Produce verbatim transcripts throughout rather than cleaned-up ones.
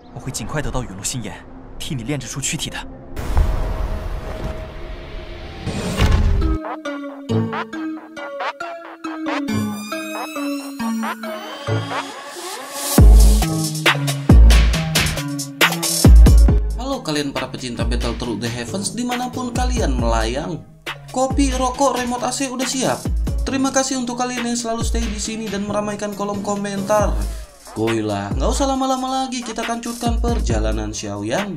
我会尽快得到陨落心炎，替你炼制出躯体的。 Halo kalian para pecinta Battle Through the Heavens dimanapun kalian melayang. Kopi, rokok, remote A C udah siap. Terima kasih untuk kalian yang selalu stay di sini dan meramaikan kolom komentar. Goilah, nggak usah lama-lama lagi, kita lanjutkan perjalanan Xiaoyan.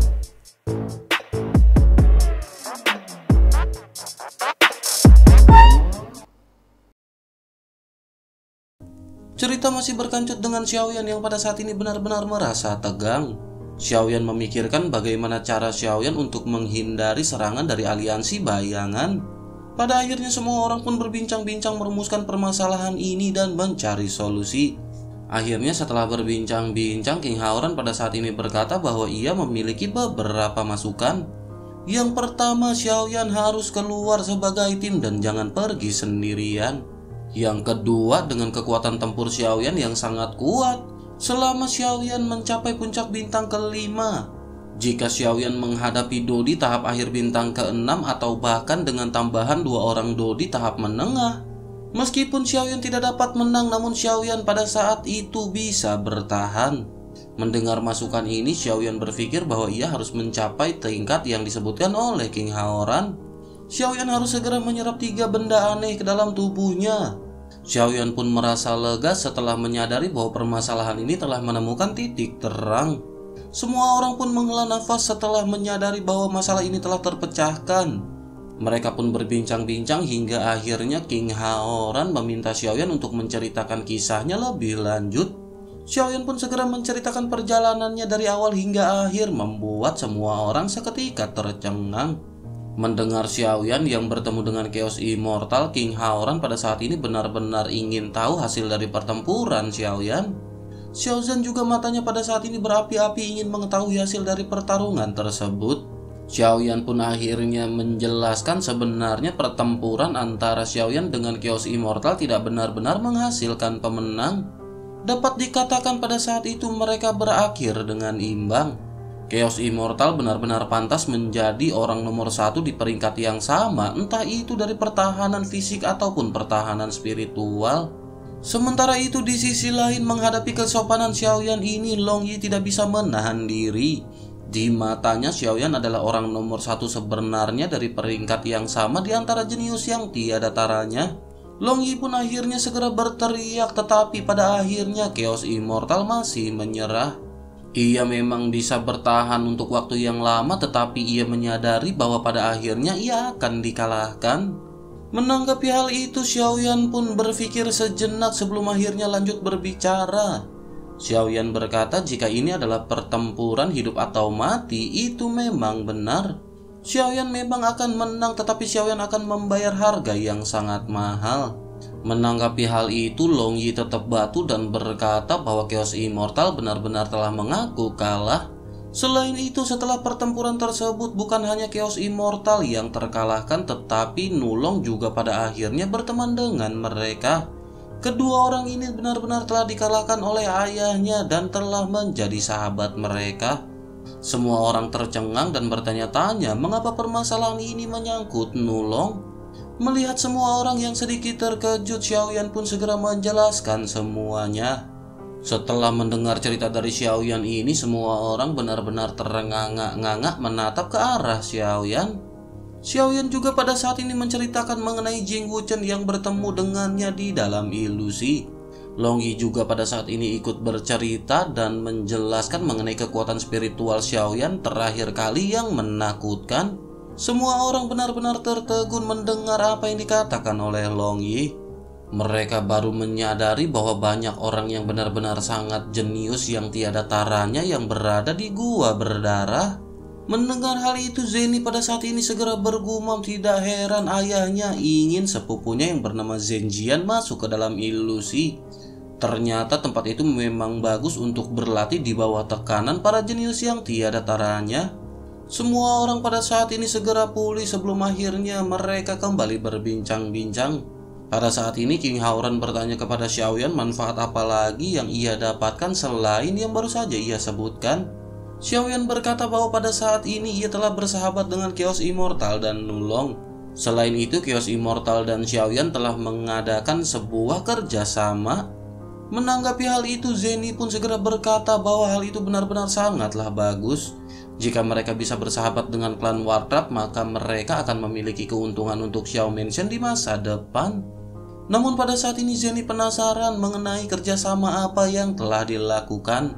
Cerita masih berkancut dengan Xiaoyan yang pada saat ini benar-benar merasa tegang. Xiaoyan memikirkan bagaimana cara Xiaoyan untuk menghindari serangan dari aliansi bayangan. Pada akhirnya semua orang pun berbincang-bincang merumuskan permasalahan ini dan mencari solusi. Akhirnya setelah berbincang-bincang, King Haoran pada saat ini berkata bahwa ia memiliki beberapa masukan. Yang pertama, Xiaoyan harus keluar sebagai tim dan jangan pergi sendirian. Yang kedua, dengan kekuatan tempur Xiaoyan yang sangat kuat, selama Xiaoyan mencapai puncak bintang kelima, jika Xiaoyan menghadapi Dodi tahap akhir bintang keenam atau bahkan dengan tambahan dua orang Dodi tahap menengah, meskipun Xiaoyan tidak dapat menang, namun Xiaoyan pada saat itu bisa bertahan. Mendengar masukan ini, Xiaoyan berpikir bahwa ia harus mencapai tingkat yang disebutkan oleh King Haoran. Xiaoyan harus segera menyerap tiga benda aneh ke dalam tubuhnya. Xiaoyan pun merasa lega setelah menyadari bahwa permasalahan ini telah menemukan titik terang. Semua orang pun menghela nafas setelah menyadari bahwa masalah ini telah terpecahkan. Mereka pun berbincang-bincang hingga akhirnya King Haoran meminta Xiaoyan untuk menceritakan kisahnya lebih lanjut. Xiaoyan pun segera menceritakan perjalanannya dari awal hingga akhir, membuat semua orang seketika tercengang. Mendengar Xiaoyan yang bertemu dengan Chaos Immortal, King Haoran pada saat ini benar-benar ingin tahu hasil dari pertempuran Xiaoyan. Xiaozan juga matanya pada saat ini berapi-api ingin mengetahui hasil dari pertarungan tersebut. Xiaoyan pun akhirnya menjelaskan sebenarnya pertempuran antara Xiaoyan dengan Chaos Immortal tidak benar-benar menghasilkan pemenang. Dapat dikatakan pada saat itu mereka berakhir dengan imbang. Chaos Immortal benar-benar pantas menjadi orang nomor satu di peringkat yang sama, entah itu dari pertahanan fisik ataupun pertahanan spiritual. Sementara itu di sisi lain, menghadapi kesopanan Xiaoyan ini, Long Yi tidak bisa menahan diri. Di matanya Xiaoyan adalah orang nomor satu sebenarnya dari peringkat yang sama di antara jenius yang tiada taranya. Long Yi pun akhirnya segera berteriak, tetapi pada akhirnya Chaos Immortal masih menyerah. Ia memang bisa bertahan untuk waktu yang lama, tetapi ia menyadari bahwa pada akhirnya ia akan dikalahkan. Menanggapi hal itu, Xiaoyan pun berpikir sejenak sebelum akhirnya lanjut berbicara. Xiaoyan berkata jika ini adalah pertempuran hidup atau mati, itu memang benar. Xiaoyan memang akan menang, tetapi Xiaoyan akan membayar harga yang sangat mahal. Menanggapi hal itu, Long Yi tetap batu dan berkata bahwa Chaos Immortal benar-benar telah mengaku kalah. Selain itu, setelah pertempuran tersebut, bukan hanya Chaos Immortal yang terkalahkan, tetapi Nulong juga pada akhirnya berteman dengan mereka. Kedua orang ini benar-benar telah dikalahkan oleh ayahnya dan telah menjadi sahabat mereka. Semua orang tercengang dan bertanya-tanya mengapa permasalahan ini menyangkut Nulong. Melihat semua orang yang sedikit terkejut, Xiaoyan pun segera menjelaskan semuanya. Setelah mendengar cerita dari Xiaoyan ini, semua orang benar-benar terengah-engah menatap ke arah Xiaoyan. Xiaoyan juga pada saat ini menceritakan mengenai Jing Wuchen yang bertemu dengannya di dalam ilusi. Long Yi juga pada saat ini ikut bercerita dan menjelaskan mengenai kekuatan spiritual Xiaoyan terakhir kali yang menakutkan. Semua orang benar-benar tertegun mendengar apa yang dikatakan oleh Long Yi. Mereka baru menyadari bahwa banyak orang yang benar-benar sangat jenius yang tiada taranya yang berada di gua berdarah. Mendengar hal itu, Zeni pada saat ini segera bergumam tidak heran ayahnya ingin sepupunya yang bernama Zhenjian masuk ke dalam ilusi. Ternyata tempat itu memang bagus untuk berlatih di bawah tekanan para jenius yang tiada taranya. Semua orang pada saat ini segera pulih sebelum akhirnya mereka kembali berbincang-bincang. Pada saat ini King Haoran bertanya kepada Xiaoyan manfaat apa lagi yang ia dapatkan selain yang baru saja ia sebutkan. Xiaoyan berkata bahwa pada saat ini ia telah bersahabat dengan Chaos Immortal dan Nulong. Selain itu, Chaos Immortal dan Xiaoyan telah mengadakan sebuah kerjasama. Menanggapi hal itu, Zeni pun segera berkata bahwa hal itu benar-benar sangatlah bagus. Jika mereka bisa bersahabat dengan klan Warcraft, maka mereka akan memiliki keuntungan untuk Xiao Mansion di masa depan. Namun pada saat ini Zeni penasaran mengenai kerjasama apa yang telah dilakukan.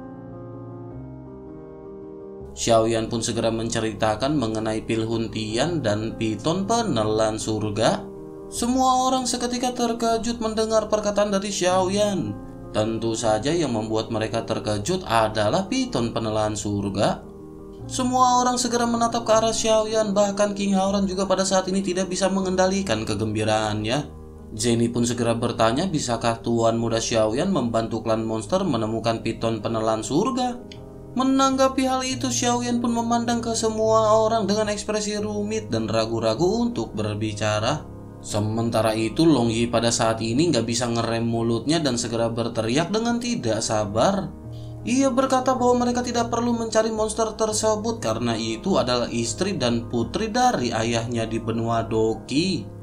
Xiaoyan pun segera menceritakan mengenai Pilhuntian dan Piton Penelan Surga. Semua orang seketika terkejut mendengar perkataan dari Xiaoyan. Tentu saja yang membuat mereka terkejut adalah Piton Penelan Surga. Semua orang segera menatap ke arah Xiaoyan, bahkan King Haoran juga pada saat ini tidak bisa mengendalikan kegembiraannya. Zeni pun segera bertanya, bisakah Tuan Muda Xiaoyan membantu klan monster menemukan Piton Penelan Surga? Menanggapi hal itu, Xiaoyan pun memandang ke semua orang dengan ekspresi rumit dan ragu-ragu untuk berbicara. Sementara itu, Long Yi pada saat ini nggak bisa ngerem mulutnya dan segera berteriak dengan tidak sabar. Ia berkata bahwa mereka tidak perlu mencari monster tersebut karena itu adalah istri dan putri dari ayahnya di benua Doki.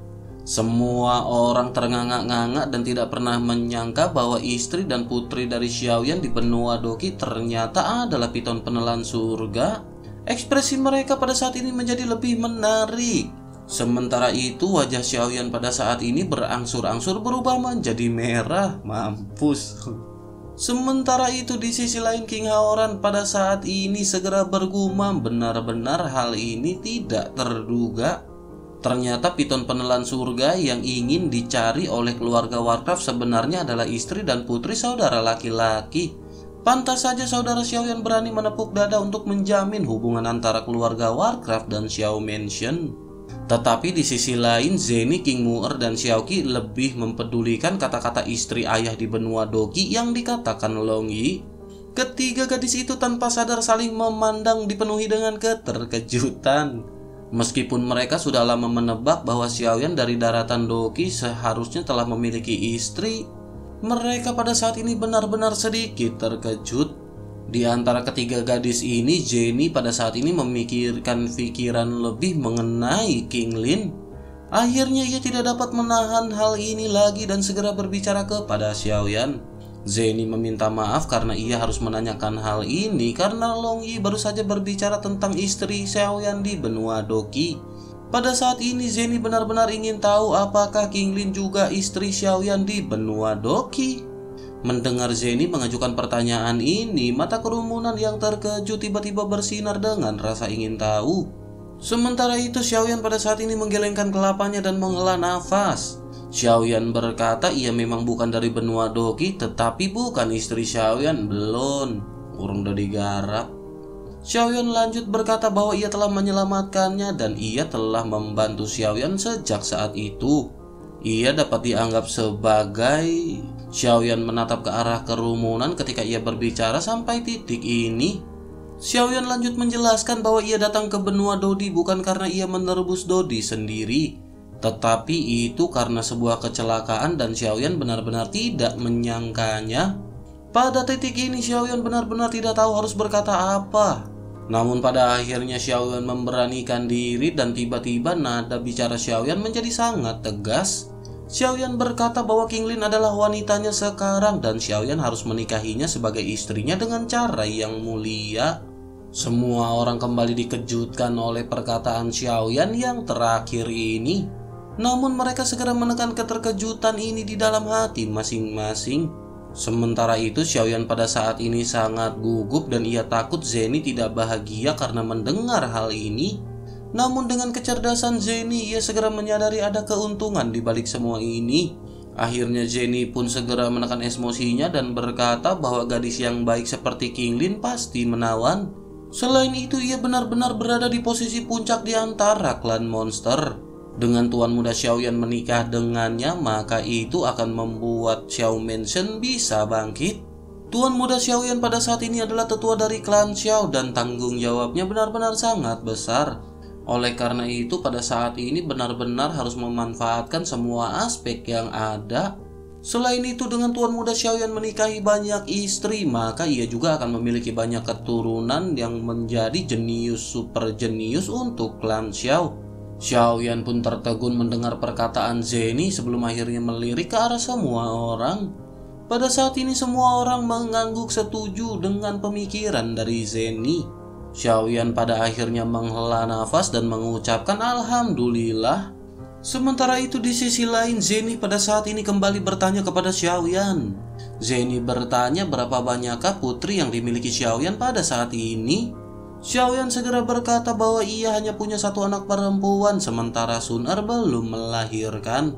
Semua orang ternganga-nganga dan tidak pernah menyangka bahwa istri dan putri dari Xiaoyan di benua Doki ternyata adalah Piton Penelan Surga. Ekspresi mereka pada saat ini menjadi lebih menarik. Sementara itu wajah Xiaoyan pada saat ini berangsur-angsur berubah menjadi merah. Mampus. Sementara itu di sisi lain King Haoran pada saat ini segera bergumam, benar-benar hal ini tidak terduga. Ternyata Piton Penelan Surga yang ingin dicari oleh keluarga Warcraft sebenarnya adalah istri dan putri saudara laki-laki. Pantas saja saudara Xiaoyan berani menepuk dada untuk menjamin hubungan antara keluarga Warcraft dan Xiao Mansion. Tetapi di sisi lain, Zeni, King Mu'er, dan Xiaoqi lebih mempedulikan kata-kata istri ayah di benua Doki yang dikatakan Long Yi. Ketiga gadis itu tanpa sadar saling memandang dipenuhi dengan keterkejutan. Meskipun mereka sudah lama menebak bahwa Xiaoyan dari daratan Doki seharusnya telah memiliki istri, mereka pada saat ini benar-benar sedikit terkejut. Di antara ketiga gadis ini, Zeni pada saat ini memikirkan pikiran lebih mengenai King Lin. Akhirnya ia tidak dapat menahan hal ini lagi dan segera berbicara kepada Xiaoyan. Zeni meminta maaf karena ia harus menanyakan hal ini karena Long Yi baru saja berbicara tentang istri Xiaoyan di benua Doki. Pada saat ini Zeni benar-benar ingin tahu apakah King Lin juga istri Xiaoyan di benua Doki. Mendengar Zeni mengajukan pertanyaan ini, mata kerumunan yang terkejut tiba-tiba bersinar dengan rasa ingin tahu. Sementara itu Xiaoyan pada saat ini menggelengkan kelapanya dan menghela nafas. Xiaoyan berkata ia memang bukan dari benua Doki, tetapi bukan istri Xiaoyan, belum. Urung udah digarap. Xiaoyan lanjut berkata bahwa ia telah menyelamatkannya dan ia telah membantu Xiaoyan sejak saat itu. Ia dapat dianggap sebagai... Xiaoyan menatap ke arah kerumunan ketika ia berbicara sampai titik ini. Xiaoyan lanjut menjelaskan bahwa ia datang ke benua Dodi bukan karena ia menerbus Dodi sendiri, tetapi itu karena sebuah kecelakaan dan Xiaoyan benar-benar tidak menyangkanya. Pada titik ini Xiaoyan benar-benar tidak tahu harus berkata apa. Namun pada akhirnya Xiaoyan memberanikan diri dan tiba-tiba nada bicara Xiaoyan menjadi sangat tegas. Xiaoyan berkata bahwa King Lin adalah wanitanya sekarang dan Xiaoyan harus menikahinya sebagai istrinya dengan cara yang mulia. Semua orang kembali dikejutkan oleh perkataan Xiaoyan yang terakhir ini. Namun mereka segera menekan keterkejutan ini di dalam hati masing-masing. Sementara itu Xiaoyan pada saat ini sangat gugup dan ia takut Zeni tidak bahagia karena mendengar hal ini. Namun dengan kecerdasan Zeni ia segera menyadari ada keuntungan di balik semua ini. Akhirnya Zeni pun segera menekan emosinya dan berkata bahwa gadis yang baik seperti King Lin pasti menawan. Selain itu ia benar-benar berada di posisi puncak di antara klan monster. Dengan Tuan Muda Xiaoyan menikah dengannya, maka itu akan membuat Xiao Mansion bisa bangkit. Tuan Muda Xiaoyan pada saat ini adalah tetua dari klan Xiao dan tanggung jawabnya benar-benar sangat besar. Oleh karena itu pada saat ini benar-benar harus memanfaatkan semua aspek yang ada. Selain itu dengan Tuan Muda Xiaoyan menikahi banyak istri, maka ia juga akan memiliki banyak keturunan yang menjadi jenius super jenius untuk klan Xiao. Xiaoyan pun tertegun mendengar perkataan Zeni sebelum akhirnya melirik ke arah semua orang. Pada saat ini semua orang mengangguk setuju dengan pemikiran dari Zeni. Xiaoyan pada akhirnya menghela nafas dan mengucapkan alhamdulillah. Sementara itu di sisi lain Zeni pada saat ini kembali bertanya kepada Xiaoyan. Zeni bertanya berapa banyakkah putri yang dimiliki Xiaoyan pada saat ini. Xiaoyan segera berkata bahwa ia hanya punya satu anak perempuan sementara Sun Er belum melahirkan.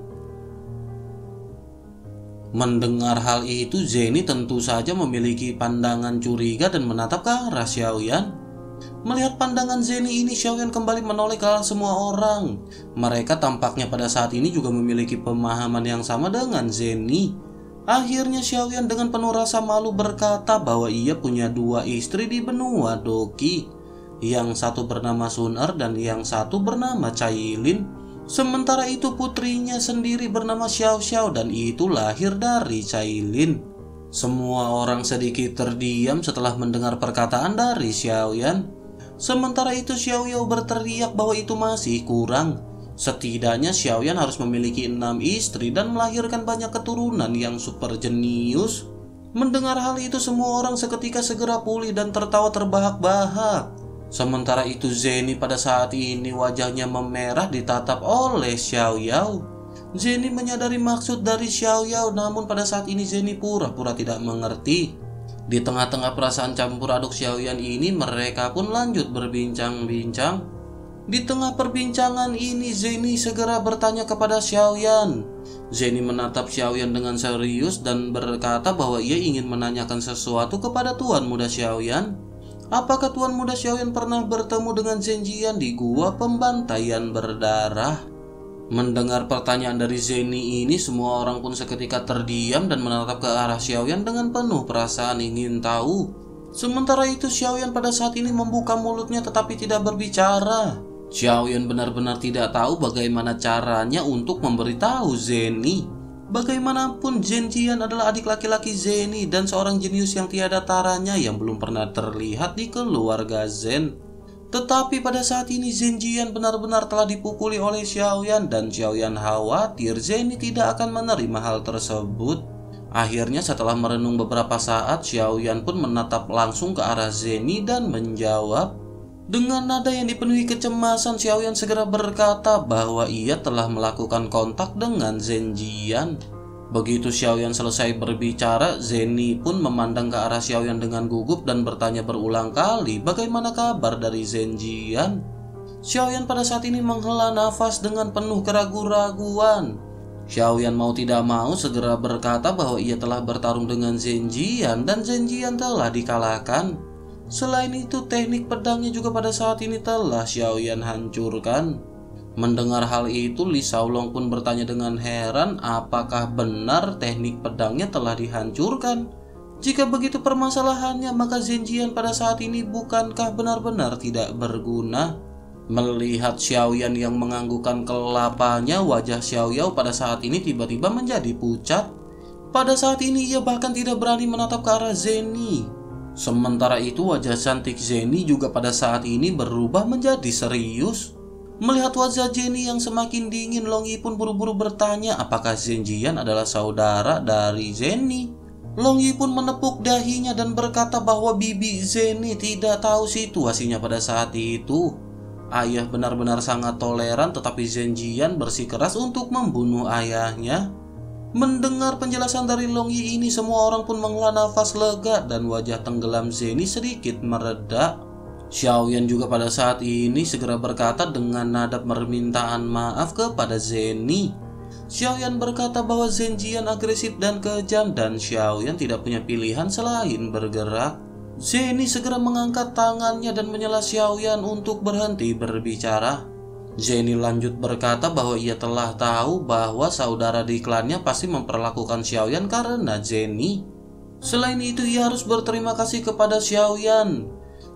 Mendengar hal itu Zeni tentu saja memiliki pandangan curiga dan menatap ke arah Xiaoyan. Melihat pandangan Zeni ini, Xiaoyan kembali menoleh ke arah semua orang. Mereka tampaknya pada saat ini juga memiliki pemahaman yang sama dengan Zeni. Akhirnya Xiaoyan dengan penuh rasa malu berkata bahwa ia punya dua istri di benua Doki. Yang satu bernama Sun Er dan yang satu bernama Cailin. Sementara itu putrinya sendiri bernama Xiao Xiao dan itu lahir dari Cailin. Semua orang sedikit terdiam setelah mendengar perkataan dari Xiaoyan. Sementara itu Xiaoyao berteriak bahwa itu masih kurang. Setidaknya Xiaoyan harus memiliki enam istri dan melahirkan banyak keturunan yang super jenius. Mendengar hal itu semua orang seketika segera pulih dan tertawa terbahak-bahak. Sementara itu Zeni pada saat ini wajahnya memerah ditatap oleh Xiaoyao. Zeni menyadari maksud dari Xiaoyao, namun pada saat ini Zeni pura-pura tidak mengerti. Di tengah-tengah perasaan campur aduk Xiaoyan ini, mereka pun lanjut berbincang-bincang. Di tengah perbincangan ini, Zeni segera bertanya kepada Xiaoyan. Zeni menatap Xiaoyan dengan serius dan berkata bahwa ia ingin menanyakan sesuatu kepada Tuan Muda Xiaoyan. Apakah Tuan Muda Xiaoyan pernah bertemu dengan Zhenjian di gua pembantaian berdarah? Mendengar pertanyaan dari Zeni ini, semua orang pun seketika terdiam dan menatap ke arah Xiaoyan dengan penuh perasaan ingin tahu. Sementara itu Xiaoyan pada saat ini membuka mulutnya tetapi tidak berbicara. Xiaoyan benar-benar tidak tahu bagaimana caranya untuk memberitahu Zeni. Bagaimanapun Zhenjian adalah adik laki-laki Zeni dan seorang jenius yang tiada taranya yang belum pernah terlihat di keluarga Zen. Tetapi pada saat ini Zhenjian benar-benar telah dipukuli oleh Xiaoyan dan Xiaoyan khawatir Zeni tidak akan menerima hal tersebut. Akhirnya setelah merenung beberapa saat, Xiaoyan pun menatap langsung ke arah Zeni dan menjawab. Dengan nada yang dipenuhi kecemasan, Xiaoyan segera berkata bahwa ia telah melakukan kontak dengan Zhenjian. Begitu Xiaoyan selesai berbicara, Zeni pun memandang ke arah Xiaoyan dengan gugup dan bertanya berulang kali bagaimana kabar dari Zhenjian. Xiaoyan pada saat ini menghela nafas dengan penuh keraguan-raguan. Xiaoyan mau tidak mau segera berkata bahwa ia telah bertarung dengan Zhenjian dan Zhenjian telah dikalahkan. Selain itu teknik pedangnya juga pada saat ini telah Xiaoyan hancurkan. Mendengar hal itu, Li Shaolong pun bertanya dengan heran apakah benar teknik pedangnya telah dihancurkan. Jika begitu permasalahannya, maka Zhenjian pada saat ini bukankah benar-benar tidak berguna? Melihat Xiaoyan yang menganggukkan kelapanya, wajah Xiaoyao pada saat ini tiba-tiba menjadi pucat. Pada saat ini ia bahkan tidak berani menatap ke arah Zeni. Sementara itu wajah cantik Zeni juga pada saat ini berubah menjadi serius. Melihat wajah Zeni yang semakin dingin, Long Yi pun buru-buru bertanya apakah Zhenjian adalah saudara dari Zeni. Long Yi pun menepuk dahinya dan berkata bahwa bibi Zeni tidak tahu situasinya pada saat itu. Ayah benar-benar sangat toleran, tetapi Zhenjian bersikeras untuk membunuh ayahnya. Mendengar penjelasan dari Long Yi ini, semua orang pun menghela nafas lega dan wajah tenggelam Zeni sedikit mereda. Xiaoyan juga pada saat ini segera berkata dengan nada permintaan maaf kepada Zeni. Xiaoyan berkata bahwa Zhenjian agresif dan kejam dan Xiaoyan tidak punya pilihan selain bergerak. Zeni segera mengangkat tangannya dan menyela Xiaoyan untuk berhenti berbicara. Zeni lanjut berkata bahwa ia telah tahu bahwa saudara di klannya pasti memperlakukan Xiaoyan karena Zeni. Selain itu ia harus berterima kasih kepada Xiaoyan.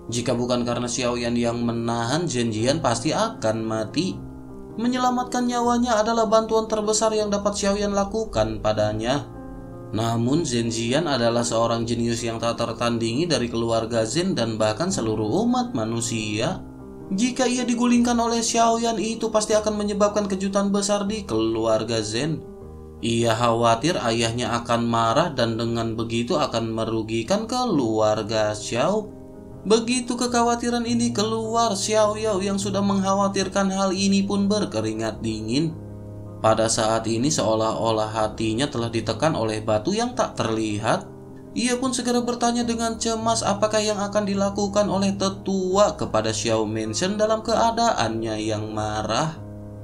Jika bukan karena Xiaoyan yang menahan, Zhen Jian pasti akan mati. Menyelamatkan nyawanya adalah bantuan terbesar yang dapat Xiaoyan lakukan padanya. Namun Zhen Jian adalah seorang jenius yang tak tertandingi dari keluarga Zhen dan bahkan seluruh umat manusia. Jika ia digulingkan oleh Xiaoyan, itu pasti akan menyebabkan kejutan besar di keluarga Zhen. Ia khawatir ayahnya akan marah dan dengan begitu akan merugikan keluarga Xiao. Begitu kekhawatiran ini keluar, Xiao Yao yang sudah mengkhawatirkan hal ini pun berkeringat dingin. Pada saat ini seolah-olah hatinya telah ditekan oleh batu yang tak terlihat. Ia pun segera bertanya dengan cemas apakah yang akan dilakukan oleh tetua kepada Xiao Menshen dalam keadaannya yang marah.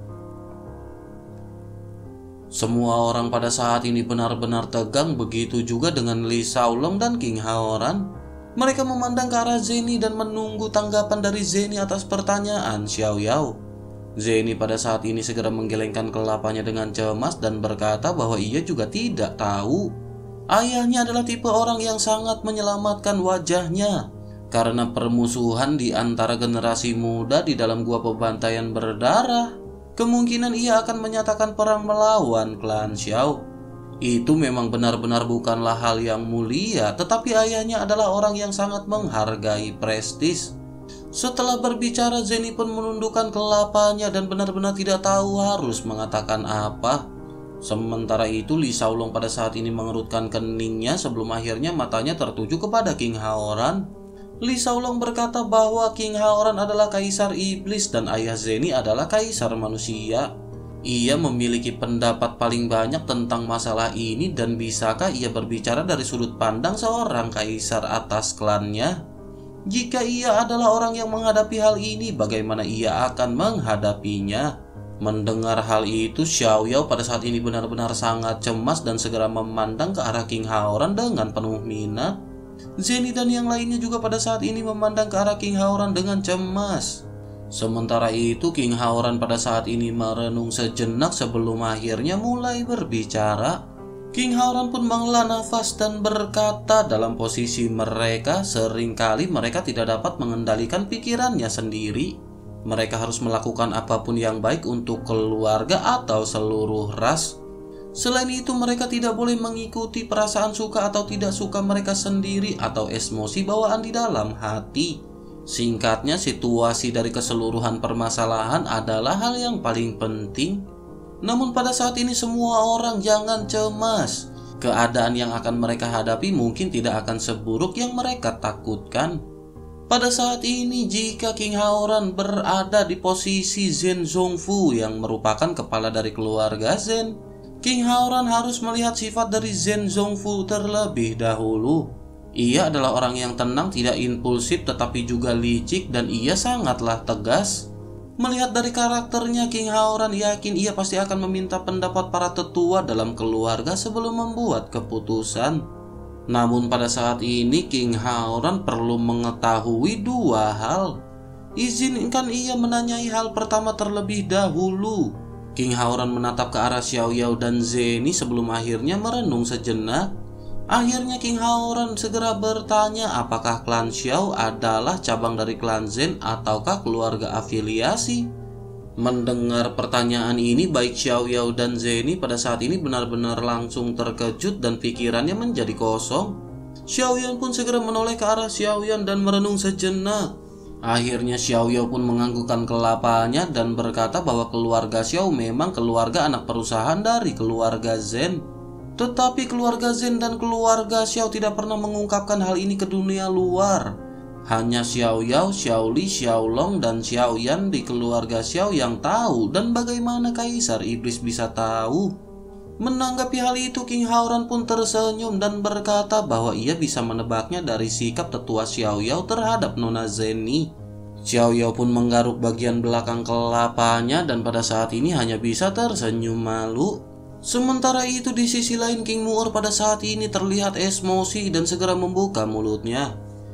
Semua orang pada saat ini benar-benar tegang, begitu juga dengan Li Shaolong dan King Haoran. Mereka memandang ke arah Zeni dan menunggu tanggapan dari Zeni atas pertanyaan Xiao Yao. Zeni pada saat ini segera menggelengkan kelapanya dengan cemas dan berkata bahwa ia juga tidak tahu. Ayahnya adalah tipe orang yang sangat menyelamatkan wajahnya karena permusuhan di antara generasi muda di dalam gua pembantaian berdarah. Kemungkinan ia akan menyatakan perang melawan klan Xiao. Itu memang benar-benar bukanlah hal yang mulia, tetapi ayahnya adalah orang yang sangat menghargai prestis. Setelah berbicara, Zeni pun menundukkan kelapanya dan benar-benar tidak tahu harus mengatakan apa. Sementara itu, Li Shaolong pada saat ini mengerutkan keningnya sebelum akhirnya matanya tertuju kepada King Haoran. Li Shaolong berkata bahwa King Haoran adalah kaisar iblis dan ayah Zeni adalah kaisar manusia. Ia memiliki pendapat paling banyak tentang masalah ini dan bisakah ia berbicara dari sudut pandang seorang kaisar atas klannya? Jika ia adalah orang yang menghadapi hal ini, bagaimana ia akan menghadapinya? Mendengar hal itu, Xiao Yao pada saat ini benar-benar sangat cemas dan segera memandang ke arah King Haoran dengan penuh minat. Zeni dan yang lainnya juga pada saat ini memandang ke arah King Haoran dengan cemas. Sementara itu, King Haoran pada saat ini merenung sejenak sebelum akhirnya mulai berbicara. King Haoran pun menghela nafas dan berkata dalam posisi mereka, seringkali mereka tidak dapat mengendalikan pikirannya sendiri. Mereka harus melakukan apapun yang baik untuk keluarga atau seluruh ras. Selain itu, mereka tidak boleh mengikuti perasaan suka atau tidak suka mereka sendiri atau emosi bawaan di dalam hati. Singkatnya, situasi dari keseluruhan permasalahan adalah hal yang paling penting. Namun pada saat ini semua orang jangan cemas. Keadaan yang akan mereka hadapi mungkin tidak akan seburuk yang mereka takutkan. Pada saat ini, jika King Haoran berada di posisi Zhen Zongfu yang merupakan kepala dari keluarga Zhen, King Haoran harus melihat sifat dari Zhen Zongfu terlebih dahulu. Ia adalah orang yang tenang, tidak impulsif, tetapi juga licik dan ia sangatlah tegas. Melihat dari karakternya, King Haoran yakin ia pasti akan meminta pendapat para tetua dalam keluarga sebelum membuat keputusan. Namun pada saat ini King Haoran perlu mengetahui dua hal. Izinkan ia menanyai hal pertama terlebih dahulu. King Haoran menatap ke arah Xiao Yao dan Zeni sebelum akhirnya merenung sejenak. Akhirnya King Haoran segera bertanya apakah klan Xiao adalah cabang dari klan Zhen ataukah keluarga afiliasi. Mendengar pertanyaan ini, baik Xiao Yao dan Zeni pada saat ini benar-benar langsung terkejut dan pikirannya menjadi kosong. Xiaoyan pun segera menoleh ke arah Xiaoyan dan merenung sejenak. Akhirnya Xiao Yao pun menganggukkan kelapanya dan berkata bahwa keluarga Xiao memang keluarga anak perusahaan dari keluarga Zhen. Tetapi keluarga Zhen dan keluarga Xiao tidak pernah mengungkapkan hal ini ke dunia luar. Hanya Xiao Yao, Xiao Li, Xiao Long, dan Xiao Yan di keluarga Xiao yang tahu. Dan bagaimana kaisar iblis bisa tahu? Menanggapi hal itu, King Haoran pun tersenyum dan berkata bahwa ia bisa menebaknya dari sikap tetua Xiao Yao terhadap Nona Zeni. Xiao Yao pun menggaruk bagian belakang kelapanya dan pada saat ini hanya bisa tersenyum malu. Sementara itu di sisi lain, King Muor pada saat ini terlihat emosi dan segera membuka mulutnya.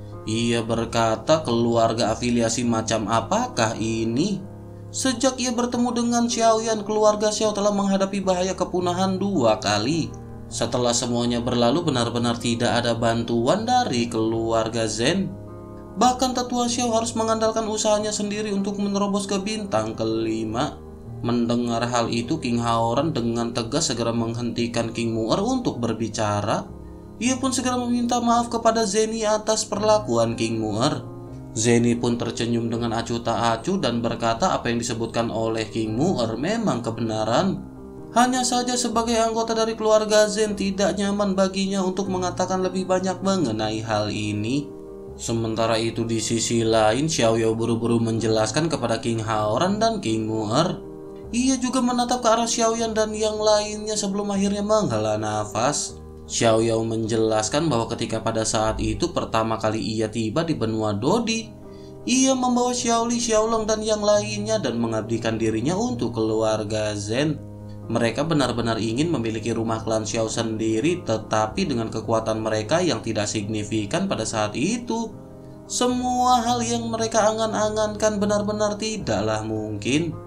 Ia berkata, keluarga afiliasi macam apakah ini? Sejak ia bertemu dengan Xiaoyan, keluarga Xiao telah menghadapi bahaya kepunahan dua kali. Setelah semuanya berlalu, benar-benar tidak ada bantuan dari keluarga Zhen. Bahkan tetua Xiao harus mengandalkan usahanya sendiri untuk menerobos ke bintang kelima. Mendengar hal itu, King Haoran dengan tegas segera menghentikan King Mu'er untuk berbicara. Ia pun segera meminta maaf kepada Zeni atas perlakuan King Mu'er. Zeni pun tersenyum dengan acuh tak acuh dan berkata apa yang disebutkan oleh King Mu'er memang kebenaran. Hanya saja sebagai anggota dari keluarga Zen tidak nyaman baginya untuk mengatakan lebih banyak mengenai hal ini. Sementara itu di sisi lain, Xiaoyao buru-buru menjelaskan kepada King Haoran dan King Mu'er. Ia juga menatap ke arah Xiaoyan dan yang lainnya sebelum akhirnya menghela nafas. Xiaoyao menjelaskan bahwa ketika pada saat itu pertama kali ia tiba di benua Dodi, ia membawa Xiaoli, Xiaolong dan yang lainnya dan mengabdikan dirinya untuk keluarga Zen. Mereka benar-benar ingin memiliki rumah klan Xiao sendiri, tetapi dengan kekuatan mereka yang tidak signifikan pada saat itu, semua hal yang mereka angan-angankan benar-benar tidaklah mungkin.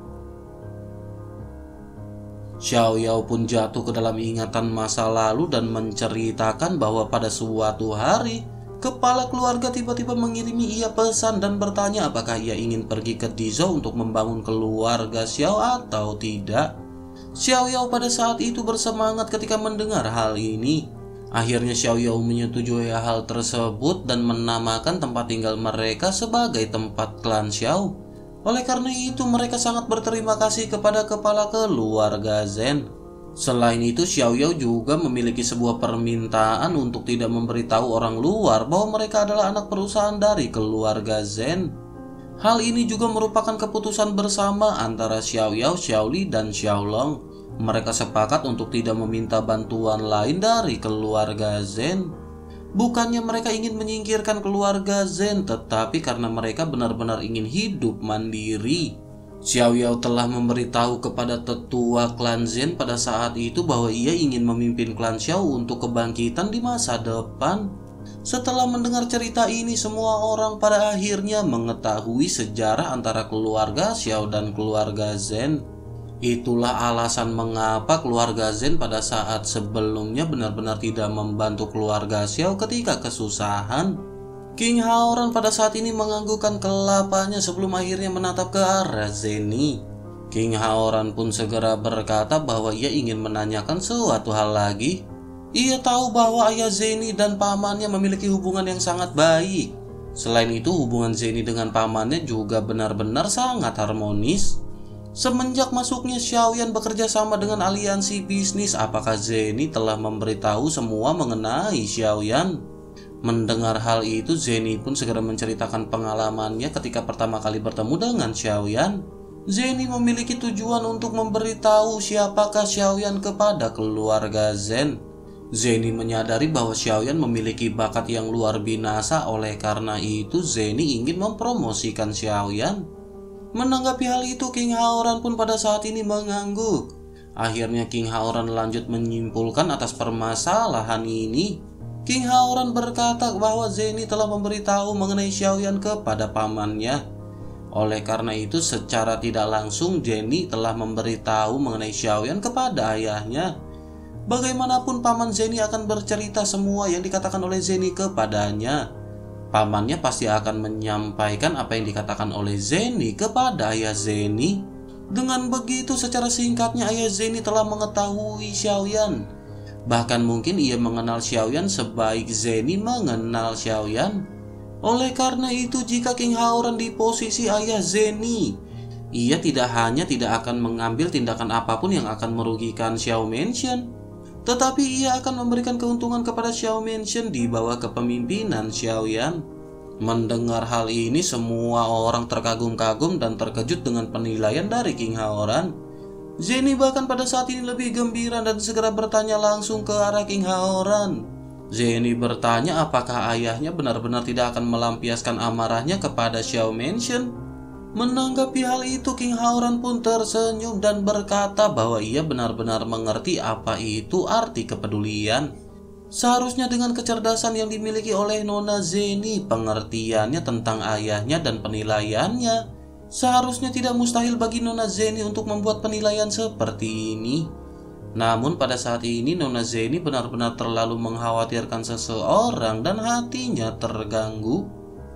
Xiaoyao pun jatuh ke dalam ingatan masa lalu dan menceritakan bahwa pada suatu hari, kepala keluarga tiba-tiba mengirimi ia pesan dan bertanya apakah ia ingin pergi ke Dizhou untuk membangun keluarga Xiao atau tidak. Xiaoyao pada saat itu bersemangat ketika mendengar hal ini. Akhirnya Xiaoyao menyetujui hal tersebut dan menamakan tempat tinggal mereka sebagai tempat klan Xiao. Oleh karena itu mereka sangat berterima kasih kepada kepala keluarga Zen. Selain itu Xiaoyao juga memiliki sebuah permintaan untuk tidak memberitahu orang luar bahwa mereka adalah anak perusahaan dari keluarga Zen. Hal ini juga merupakan keputusan bersama antara Xiaoyao, Xiaoli, dan Xiaolong. Mereka sepakat untuk tidak meminta bantuan lain dari keluarga Zen. Bukannya mereka ingin menyingkirkan keluarga Zen, tetapi karena mereka benar-benar ingin hidup mandiri. Xiaoyao telah memberitahu kepada tetua klan Zen pada saat itu bahwa ia ingin memimpin klan Xiao untuk kebangkitan di masa depan. Setelah mendengar cerita ini, semua orang pada akhirnya mengetahui sejarah antara keluarga Xiao dan keluarga Zen. Itulah alasan mengapa keluarga Zen pada saat sebelumnya benar-benar tidak membantu keluarga Xiao ketika kesusahan. King Haoran pada saat ini menganggukkan kelapanya sebelum akhirnya menatap ke arah Zeni. King Haoran pun segera berkata bahwa ia ingin menanyakan suatu hal lagi. Ia tahu bahwa ayah Zeni dan pamannya memiliki hubungan yang sangat baik. Selain itu hubungan Zeni dengan pamannya juga benar-benar sangat harmonis. Semenjak masuknya Xiaoyan bekerja sama dengan aliansi bisnis, apakah Zeni telah memberitahu semua mengenai Xiaoyan? Mendengar hal itu, Zeni pun segera menceritakan pengalamannya ketika pertama kali bertemu dengan Xiaoyan. Zeni memiliki tujuan untuk memberitahu siapakah Xiaoyan kepada keluarga Zen. Zeni menyadari bahwa Xiaoyan memiliki bakat yang luar binasa, oleh karena itu Zeni ingin mempromosikan Xiaoyan. Menanggapi hal itu, King Haoran pun pada saat ini mengangguk. Akhirnya King Haoran lanjut menyimpulkan atas permasalahan ini. King Haoran berkata bahwa Zeni telah memberitahu mengenai Xiaoyan kepada pamannya. Oleh karena itu secara tidak langsung Zeni telah memberitahu mengenai Xiaoyan kepada ayahnya. Bagaimanapun paman Zeni akan bercerita semua yang dikatakan oleh Zeni kepadanya. Pamannya pasti akan menyampaikan apa yang dikatakan oleh Zeni kepada ayah Zeni. Dengan begitu secara singkatnya ayah Zeni telah mengetahui Xiaoyan. Bahkan mungkin ia mengenal Xiaoyan sebaik Zeni mengenal Xiaoyan. Oleh karena itu jika King Haoran di posisi ayah Zeni, ia tidak hanya tidak akan mengambil tindakan apapun yang akan merugikan Xiao Mansion, tetapi ia akan memberikan keuntungan kepada Xiao Mansion di bawah kepemimpinan Xiaoyan. Mendengar hal ini semua orang terkagum-kagum dan terkejut dengan penilaian dari King Haoran. Zeni bahkan pada saat ini lebih gembira dan segera bertanya langsung ke arah King Haoran. Zeni bertanya apakah ayahnya benar-benar tidak akan melampiaskan amarahnya kepada Xiao Mansion. Menanggapi hal itu, King Haoran pun tersenyum dan berkata bahwa ia benar-benar mengerti apa itu arti kepedulian. Seharusnya dengan kecerdasan yang dimiliki oleh Nona Zeni, pengertiannya tentang ayahnya dan penilaiannya, seharusnya tidak mustahil bagi Nona Zeni untuk membuat penilaian seperti ini. Namun pada saat ini Nona Zeni benar-benar terlalu mengkhawatirkan seseorang dan hatinya terganggu.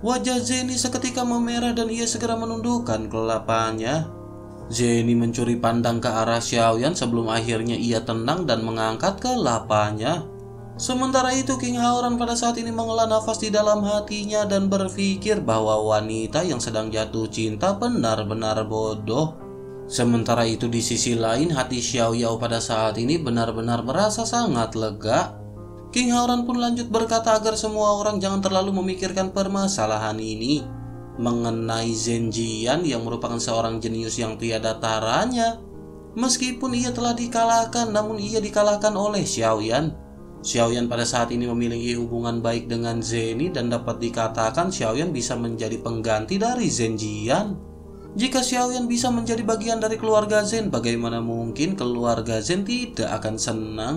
Wajah Zenny seketika memerah dan ia segera menundukkan kelapanya. Zenny mencuri pandang ke arah Xiaoyan sebelum akhirnya ia tenang dan mengangkat kelapanya. Sementara itu King Haoran pada saat ini menghela nafas di dalam hatinya dan berpikir bahwa wanita yang sedang jatuh cinta benar-benar bodoh. Sementara itu di sisi lain hati Xiao Yao pada saat ini benar-benar merasa sangat lega. King Haoran pun lanjut berkata agar semua orang jangan terlalu memikirkan permasalahan ini mengenai Zhen Jian yang merupakan seorang jenius yang tiada taranya. Meskipun ia telah dikalahkan, namun ia dikalahkan oleh Xiaoyan. Xiaoyan pada saat ini memiliki hubungan baik dengan Zenny dan dapat dikatakan Xiaoyan bisa menjadi pengganti dari Zhen Jian. Jika Xiaoyan bisa menjadi bagian dari keluarga Zhen, bagaimana mungkin keluarga Zhen tidak akan senang?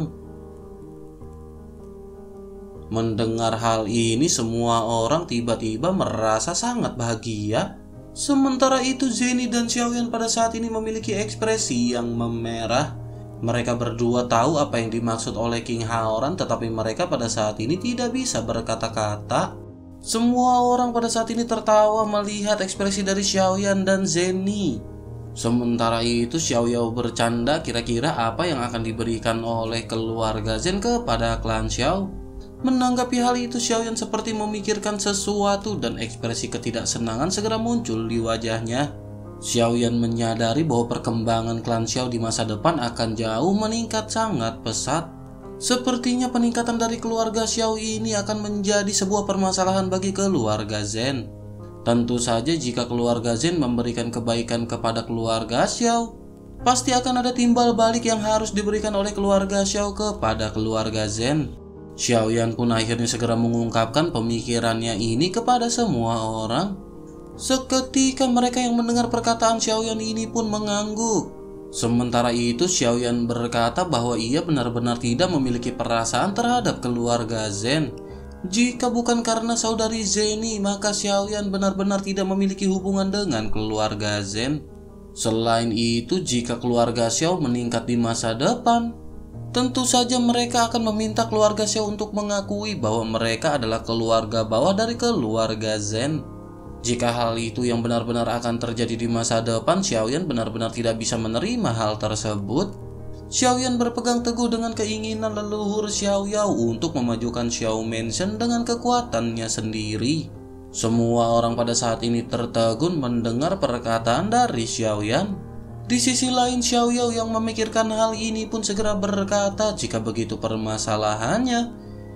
Mendengar hal ini, semua orang tiba-tiba merasa sangat bahagia. Sementara itu Zenny dan Xiaoyan pada saat ini memiliki ekspresi yang memerah. Mereka berdua tahu apa yang dimaksud oleh King Haoran, tetapi mereka pada saat ini tidak bisa berkata-kata. Semua orang pada saat ini tertawa melihat ekspresi dari Xiaoyan dan Zenny. Sementara itu Xiao Yao bercanda kira-kira apa yang akan diberikan oleh keluarga Zhen kepada klan Xiao. Menanggapi hal itu, Xiaoyan seperti memikirkan sesuatu dan ekspresi ketidaksenangan segera muncul di wajahnya. Xiaoyan menyadari bahwa perkembangan klan Xiao di masa depan akan jauh meningkat sangat pesat. Sepertinya peningkatan dari keluarga Xiao ini akan menjadi sebuah permasalahan bagi keluarga Zhen. Tentu saja jika keluarga Zhen memberikan kebaikan kepada keluarga Xiao, pasti akan ada timbal balik yang harus diberikan oleh keluarga Xiao kepada keluarga Zhen. Xiaoyan pun akhirnya segera mengungkapkan pemikirannya ini kepada semua orang. Seketika mereka yang mendengar perkataan Xiaoyan ini pun mengangguk. Sementara itu Xiaoyan berkata bahwa ia benar-benar tidak memiliki perasaan terhadap keluarga Zhen. Jika bukan karena saudari Zenny, maka Xiaoyan benar-benar tidak memiliki hubungan dengan keluarga Zhen. Selain itu, jika keluarga Xiao meningkat di masa depan, tentu saja mereka akan meminta keluarga Xiao untuk mengakui bahwa mereka adalah keluarga bawah dari keluarga Zhen. Jika hal itu yang benar-benar akan terjadi di masa depan, Xiaoyan benar-benar tidak bisa menerima hal tersebut. Xiaoyan berpegang teguh dengan keinginan leluhur Xiao Yao untuk memajukan Xiao Mansion dengan kekuatannya sendiri. Semua orang pada saat ini tertegun mendengar perkataan dari Xiaoyan. Di sisi lain, Xiao Yao yang memikirkan hal ini pun segera berkata jika begitu permasalahannya,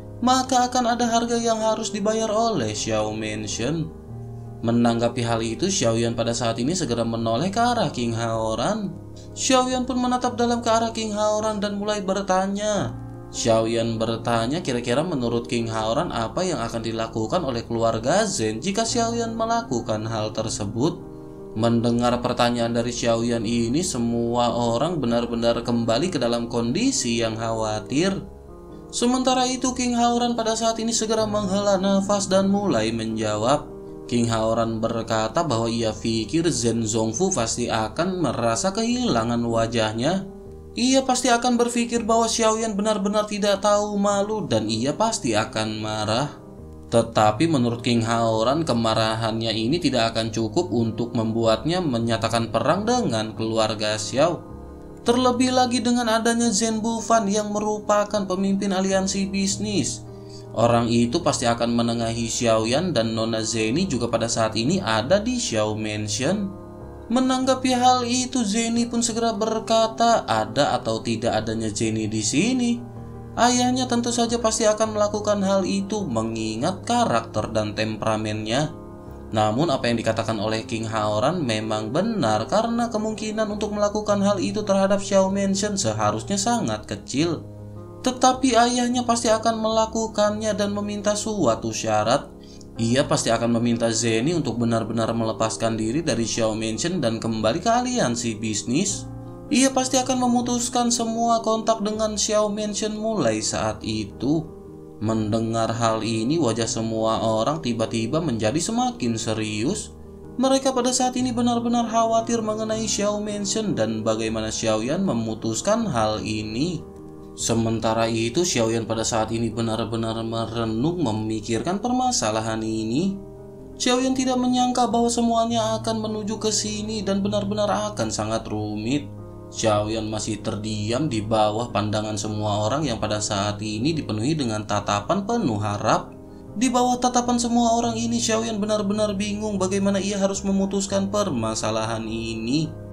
maka akan ada harga yang harus dibayar oleh Xiao Mansion. Menanggapi hal itu, Xiaoyan pada saat ini segera menoleh ke arah King Haoran. Xiaoyan pun menatap dalam ke arah King Haoran dan mulai bertanya. Xiaoyan bertanya kira-kira menurut King Haoran apa yang akan dilakukan oleh keluarga Zhen jika Xiaoyan melakukan hal tersebut. Mendengar pertanyaan dari Xiaoyan ini, semua orang benar-benar kembali ke dalam kondisi yang khawatir. Sementara itu King Haoran pada saat ini segera menghela nafas dan mulai menjawab. King Haoran berkata bahwa ia pikir Zhen Zongfu pasti akan merasa kehilangan wajahnya. Ia pasti akan berpikir bahwa Xiaoyan benar-benar tidak tahu malu dan ia pasti akan marah. Tetapi menurut King Haoran, kemarahannya ini tidak akan cukup untuk membuatnya menyatakan perang dengan keluarga Xiao. Terlebih lagi dengan adanya Zhen Bufan yang merupakan pemimpin aliansi bisnis. Orang itu pasti akan menengahi Xiaoyan dan Nona Zenny juga pada saat ini ada di Xiao Mansion. Menanggapi hal itu, Zenny pun segera berkata, ada atau tidak adanya Zenny di sini, ayahnya tentu saja pasti akan melakukan hal itu mengingat karakter dan temperamennya. Namun apa yang dikatakan oleh King Haoran memang benar karena kemungkinan untuk melakukan hal itu terhadap Xiao Mansion seharusnya sangat kecil. Tetapi ayahnya pasti akan melakukannya dan meminta suatu syarat. Ia pasti akan meminta Zenny untuk benar-benar melepaskan diri dari Xiao Mansion dan kembali ke aliansi bisnis. Ia pasti akan memutuskan semua kontak dengan Xiao Mansion mulai saat itu. Mendengar hal ini, wajah semua orang tiba-tiba menjadi semakin serius. Mereka pada saat ini benar-benar khawatir mengenai Xiao Mansion dan bagaimana Xiaoyan memutuskan hal ini. Sementara itu, Xiaoyan pada saat ini benar-benar merenung memikirkan permasalahan ini. Xiaoyan tidak menyangka bahwa semuanya akan menuju ke sini dan benar-benar akan sangat rumit. Xiaoyan masih terdiam di bawah pandangan semua orang yang pada saat ini dipenuhi dengan tatapan penuh harap. Di bawah tatapan semua orang ini, Xiaoyan benar-benar bingung bagaimana ia harus memutuskan permasalahan ini.